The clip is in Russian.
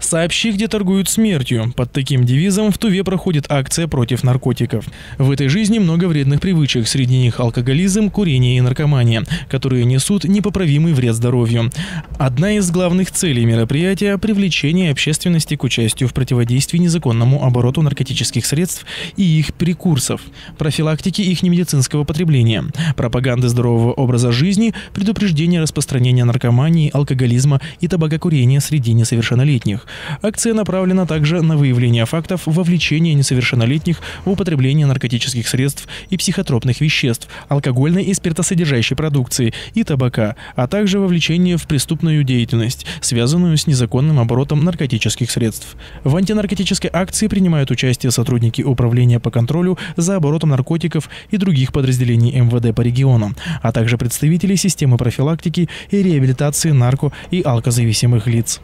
«Сообщи, где торгуют смертью». Под таким девизом в Туве проходит акция против наркотиков. В этой жизни много вредных привычек, среди них алкоголизм, курение и наркомания, которые несут непоправимый вред здоровью. Одна из главных целей мероприятия – привлечение общественности к участию в противодействии незаконному обороту наркотических средств и их прекурсов, профилактике их немедицинского потребления, пропаганды здорового образа жизни, предупреждения распространения наркомании, алкоголизма и табакокурения среди несовершеннолетних. Акция направлена также на выявление фактов вовлечения несовершеннолетних в употребление наркотических средств и психотропных веществ, алкогольной и спиртосодержащей продукции и табака, а также вовлечение в преступную деятельность, связанную с незаконным оборотом наркотических средств. В антинаркотической акции принимают участие сотрудники Управления по контролю за оборотом наркотиков и других подразделений МВД по регионам, а также представители системы профилактики и реабилитации нарко- и алкозависимых лиц.